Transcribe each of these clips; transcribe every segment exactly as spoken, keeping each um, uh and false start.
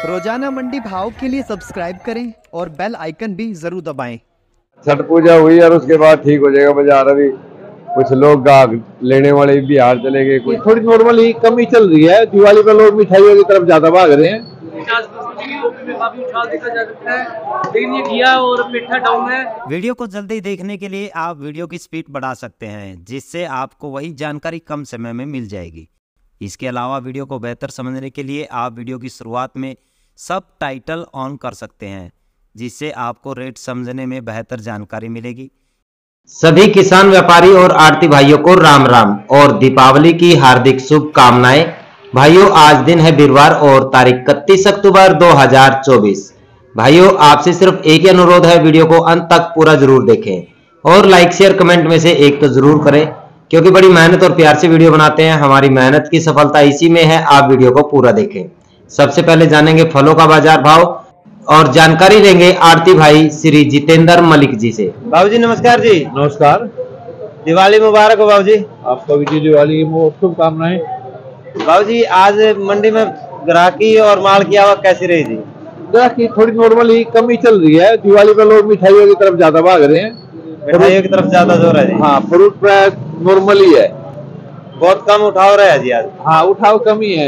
रोजाना मंडी भाव के लिए सब्सक्राइब करें और बेल आइकन भी जरूर दबाएं। छठ पूजा हुई और उसके बाद ठीक हो जाएगा बाजार। अभी कुछ लोग गाहक लेने वाले बिहार चले गए, कुछ थोड़ी नॉर्मली कमी चल रही है। दिवाली पर लोग मिठाइयों की तरफ ज्यादा भाग रहे हैं। वीडियो को जल्दी देखने के लिए आप वीडियो की स्पीड बढ़ा सकते हैं, जिससे आपको वही जानकारी कम समय में मिल जाएगी। इसके अलावा वीडियो को बेहतर समझने के लिए आप वीडियो की शुरुआत में सब टाइटल ऑन कर सकते हैं, जिससे आपको रेट समझने में बेहतर जानकारी मिलेगी। सभी किसान व्यापारी और आड़ती भाइयों को राम राम और दीपावली की हार्दिक शुभकामनाएं। भाइयों, आज दिन है वीरवार और तारीख इकतीस अक्टूबर दो हज़ार चौबीस। भाइयों, आपसे सिर्फ एक ही अनुरोध है, वीडियो को अंत तक पूरा जरूर देखें और लाइक शेयर कमेंट में से एक तो जरूर करें, क्योंकि बड़ी मेहनत और प्यार से वीडियो बनाते हैं। हमारी मेहनत की सफलता इसी में है, आप वीडियो को पूरा देखें। सबसे पहले जानेंगे फलों का बाजार भाव और जानकारी लेंगे आड़ती भाई श्री जितेंद्र मलिक जी से। बाबू जी नमस्कार जी। नमस्कार, दिवाली मुबारक हो बाबू जी। आपको भी दिवाली की शुभकामनाएं। बाबू जी, आज मंडी में ग्राहकी और माल की आवक कैसी रही जी? ग्राहकी थोड़ी नॉर्मली कमी चल रही है। दिवाली पर लोग मिठाइयों की तरफ ज्यादा भाग रहे हैं। मिठाइयों की तरफ ज्यादा जोर है जी। हाँ, फ्रूट प्राइस नॉर्मली है, बहुत कम उठाव रहा है जी आज। हाँ, उठाव कमी है।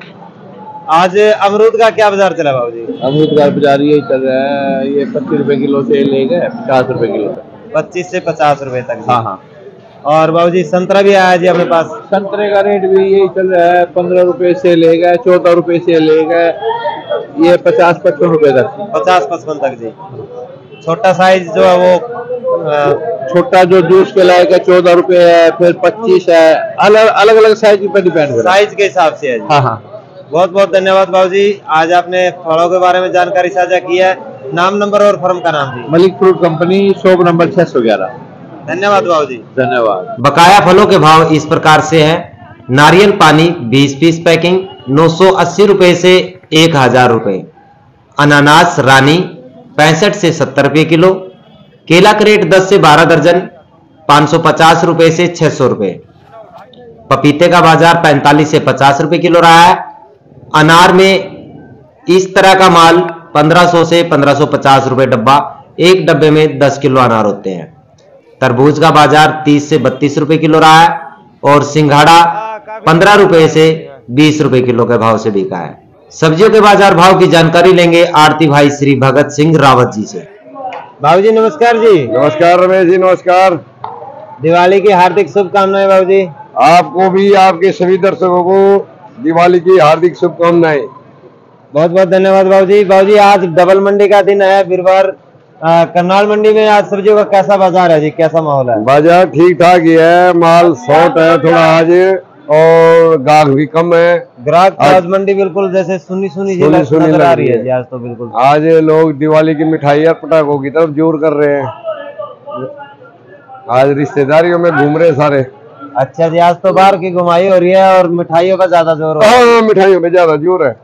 आज अमरूद का क्या बाजार चला बाबू जी? अमरूद का बाजार यही चल रहा है, ये पच्चीस रुपए किलो से ले गए पचास रुपए किलो तक। पच्चीस से पचास रुपए तक जी। हाँ हाँ। और बाबू जी संतरा भी आया जी अपने पास? संतरे का रेट भी यही चल रहा है, पंद्रह रुपए से ले गए चौदह रुपए से ले गए ये पचास पचपन रुपए तक। पचास पचपन तक जी। छोटा साइज जो है वो छोटा जो जूस के लायक है चौदह रुपए है, फिर पच्चीस है, अलग अलग अलग साइज पे डिपेंड करता है। साइज के हिसाब से है जी। हाँ हाँ। बहुत बहुत धन्यवाद बाबू जी, आज आपने फलों के बारे में जानकारी साझा की है। नाम, नंबर और फर्म का नाम जी? Malik fruit company, shop number छह सौ ग्यारह। धन्यवाद बाबू जी। धन्यवाद। बकाया फलों के भाव इस प्रकार से है। नारियल पानी बीस पीस पैकिंग नौ सौ अस्सी रुपए से एक हजार रुपए। अनानास रानी पैंसठ से सत्तर रुपए किलो। केला करेट दस से बारह दर्जन पाँच सौ पचास रुपए से छह सौ रुपए। पपीते का बाजार पैंतालीस से पचास रुपए किलो रहा है। अनार में इस तरह का माल पंद्रह सौ से पंद्रह सौ पचास रुपए डब्बा, एक डब्बे में दस किलो अनार होते हैं। तरबूज का बाजार तीस से बत्तीस रुपए किलो रहा है और सिंघाड़ा पंद्रह रुपए से बीस रुपए किलो के भाव से बिका है। सब्जियों के बाजार भाव की जानकारी लेंगे आड़ती भाई श्री भगत सिंह रावत जी से। बाबू जी नमस्कार जी। नमस्कार रमेश जी, नमस्कार। दिवाली की हार्दिक शुभकामनाएं बाबू जी। आपको भी, आपके सभी दर्शकों को दिवाली की हार्दिक शुभकामनाएं। बहुत बहुत धन्यवाद बाबू जी। बाबू जी, आज डबल मंडी का दिन है, वीरवार। करनाल मंडी में आज सब्जियों का कैसा बाजार है जी, कैसा माहौल है? बाजार ठीक ठाक ही है, माल शॉर्ट है थोड़ा आज और गाहक भी कम है। ग्राहक आज मंडी बिल्कुल जैसे सुनी सुनी जी नजर आ रही है जी आज तो बिल्कुल। आज लोग दिवाली की मिठाई और पटाखों की तरफ जोर कर रहे हैं। आज रिश्तेदारियों में घूम रहे सारे। अच्छा जी, आज तो बाहर की घुमाई हो रही है और मिठाइयों का ज्यादा जोर हो रहा है। हाँ, मिठाइयों में ज्यादा जोर है।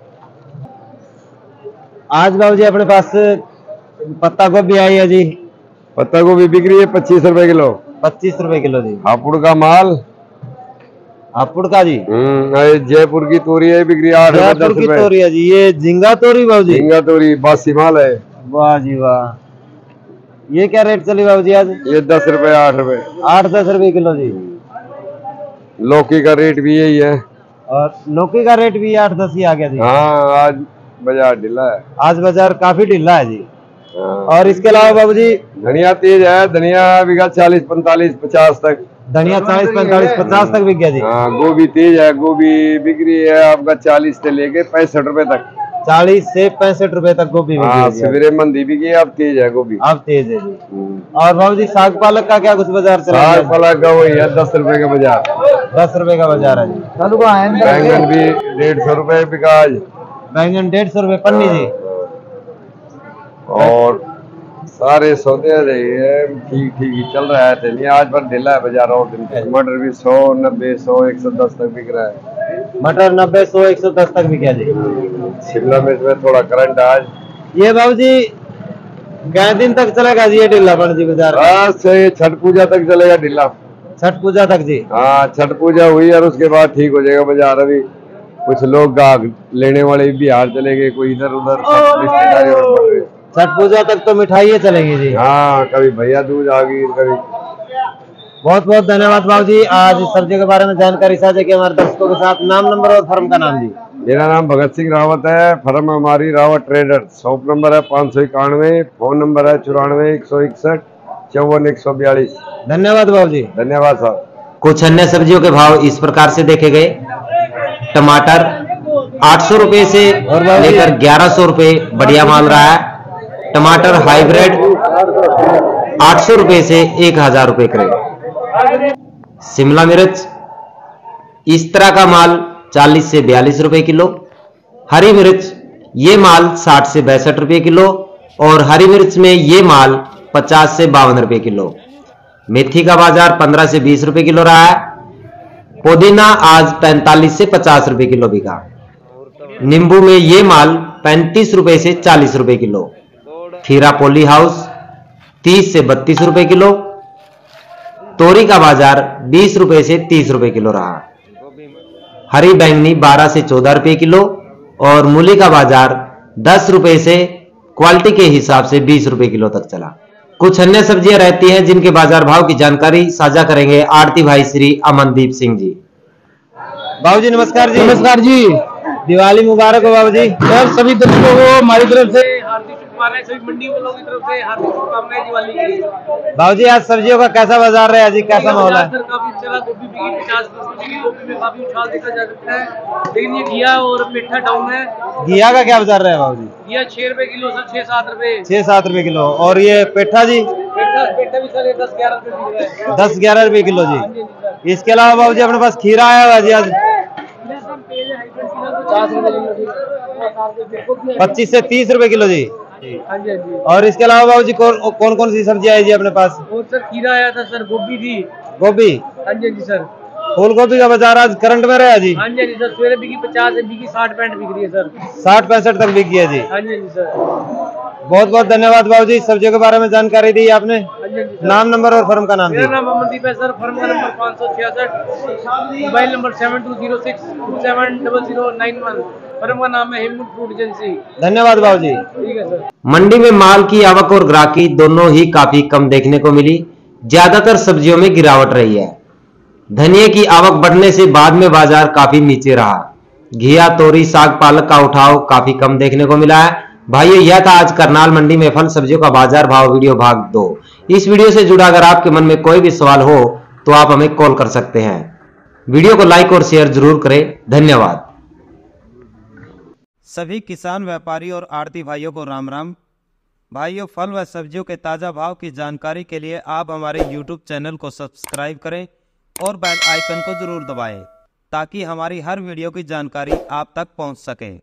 आज बाबू जी अपने पास पत्ता गोभी आई है जी। पत्ता गोभी बिक रही है पच्चीस रुपए किलो। पच्चीस रुपए किलो जी। हापुड़ का माल, हापुड़ का जी। जयपुर की तोरी है, बिक रही है आठ रुपए दस रुपए। तोरी है जी, ये झींगा तोरी बाबू जी? झींगा तोरी बासी माल है। वाह जी वाह। ये क्या रेट चली बाबू जी आज? ये दस रुपए आठ रुपए आठ दस रुपए किलो जी। लौकी का रेट भी यही है और लौकी का रेट भी आठ दस ही आ गया जी। हाँ, आज बाजार ढीला है। आज बाजार काफी ढीला है जी। और इसके अलावा बाबू जी धनिया तेज है, धनिया बिका चालीस पैंतालीस पचास तक। धनिया चालीस पैंतालीस पचास तक बिक गया जी। हाँ, गोभी तेज है, गोभी बिक रही है आपका चालीस से लेके पैंसठ रुपए तक। चालीस से पैंसठ रुपए तक गोभी बिक हाँ, गई। सवेरे मंदी बिकी है, अब तेज है गोभी। अब तेज है जी। और बाबू जी साग पालक का क्या कुछ बाजार चल रहा है? साग पालक का वही है दस रुपए का बाजार। दस रुपए का बाजार है जी। बैंगन भी डेढ़ सौ रुपए बिका आज। बैंगन डेढ़ सौ रुपए पन्नी जी। और सारे सौदे रही है, ठीक ठीक ही चल रहा है। चलिए आज पर ढीला है बाजार और दिन पे। मटर भी सौ नब्बे सौ एक सौ दस तक बिक रहा है। मटर नब्बे सौ एक सौ दस तक बिका जी। शिमला मिर्च में थोड़ा करंट आज। ये बाबू जी कै दिन तक चलेगा जी ये ढीला जी बाजार? बस ये छठ पूजा तक चलेगा ढीला। छठ पूजा तक जी? हाँ, छठ पूजा हुई और उसके बाद ठीक हो जाएगा बाजार। अभी कुछ लोग गाहक लेने वाले भी बिहार चले गए, कोई इधर उधर सब रिश्तेदारी में पड़ गए। छठ पूजा तक तो मिठाई चलेगी जी। हाँ, कभी भैया दूज आ गई, कभी। बहुत बहुत धन्यवाद बाबू जी, आज इस सब्जी के बारे में जानकारी साझा की हमारे दर्शकों के साथ। नाम, नंबर और फर्म का नाम जी। मेरा नाम भगत सिंह रावत है, फर्म हमारी रावत ट्रेडर, शॉप नंबर है पाँच सौ इक्यानवे, फोन नंबर है चौरानवे एक सौ इकसठ चौवन एक सौ बयालीस। धन्यवाद बाबू जी। धन्यवाद साहब। कुछ अन्य सब्जियों के भाव इस प्रकार से देखे गए। टमाटर आठ सौ रुपए से लेकर ग्यारह सौ रुपए बढ़िया माल रहा है। टमाटर हाइब्रिड आठ सौ रुपए से एक हजार रुपए क्रेट। शिमला मिर्च इस तरह का माल चालीस से बयालीस रुपए किलो। हरी मिर्च ये माल साठ से बैसठ रुपए किलो और हरी मिर्च में ये माल पचास से बावन रुपए किलो। मेथी का बाजार पंद्रह से बीस रुपए किलो रहा है। पुदीना आज पैंतालीस से पचास रुपए किलो बिका। नींबू में ये माल पैंतीस रुपए से चालीस रुपए किलो। खीरा पोली हाउस तीस से बत्तीस रुपए किलो। तोरी का बाजार बीस रुपए से तीस रुपए किलो रहा। हरी बैंगनी बारह से चौदह रुपए किलो और मूली का बाजार दस रुपए से क्वालिटी के हिसाब से बीस रुपए किलो तक चला। कुछ अन्य सब्जियां रहती हैं जिनके बाजार भाव की जानकारी साझा करेंगे आड़ती भाई श्री अमनदीप सिंह जी। बाबू जी नमस्कार जी। नमस्कार जी। दिवाली मुबारक हो बाबू जी। सर सभी दर्शकों को हमारी तरफ से हार्दिक शुभकामनाएं, सभी मंडी वालों की तरफ से हार्दिक शुभकामनाएं दिवाली की। बाबू जी आज सब्जियों का कैसा बाजार रहा है जी, कैसा माहौल है? सर काफी चला, गोभी बिकी पचास रुपए गोभी में काफी उछाल देखा जा सकता है, लेकिन ये घिया और पेठा डाउन है। घिया का क्या बाजार रहा है बाबू जी? घिया छह रुपए किलो सर, छह सात रुपए छह सात रुपए किलो। और ये पेठा जी? पेठा पेठा भी सर दस ग्यारह रुपए बिक रहा है। दस ग्यारह रुपए किलो जी। इसके अलावा बाबू जी अपने पास खीरा आया हुआ जी आज पच्चीस से तीस रुपए किलो जी। हाँ जी हाँ जी। और इसके अलावा बाबू जी कौन कौन कौन सी सब्जी आई जी अपने पास? और सर खीरा आया था सर, गोभी थी। गोभी? हाँ जी हाँ जी सर। फूल गोभी का बाजार आज करंट में रहा जी? हाँ जी हाँ जी सर, सवेरे बिकी पचास से बिकी साठ पैंठ बिक रही है सर। साठ पैंसठ तक बिक गया जी। हाँ जी हाँ जी सर। बहुत बहुत धन्यवाद बाबू जी, सब्जियों के बारे में जानकारी दी आपने। हाँ जी हाँ जी सर। नाम, नंबर और फर्म का नाम मेरा जी। नाम अमनदीप है सर, फर्म का नंबर पाँच सौ छियासठ, mobile number seven two zero six two seven double zero nine one. Firm का नाम है हेमंत फ्रूट एजेंसी। धन्यवाद बाबू जी। ठीक है सर। मंडी में माल की आवक और ग्राहकी दोनों ही काफी कम देखने को मिली। ज्यादातर सब्जियों में गिरावट रही है। धनिये की आवक बढ़ने से बाद में बाजार काफी नीचे रहा। घिया, तोरी, साग, पालक का उठाव काफी कम देखने को मिला है। भाइयों यह था आज करनाल मंडी में फल सब्जियों का बाजार भाव वीडियो भाग दो। इस वीडियो से जुड़ा अगर आपके मन में कोई भी सवाल हो तो आप हमें कॉल कर सकते हैं। वीडियो को लाइक और शेयर जरूर करें। धन्यवाद। सभी किसान, व्यापारी और आड़ती भाइयों को राम राम। भाइयों फल व सब्जियों के ताज़ा भाव की जानकारी के लिए आप हमारे यूट्यूब चैनल को सब्सक्राइब करें और बेल आइकन को जरूर दबाएं ताकि हमारी हर वीडियो की जानकारी आप तक पहुंच सके।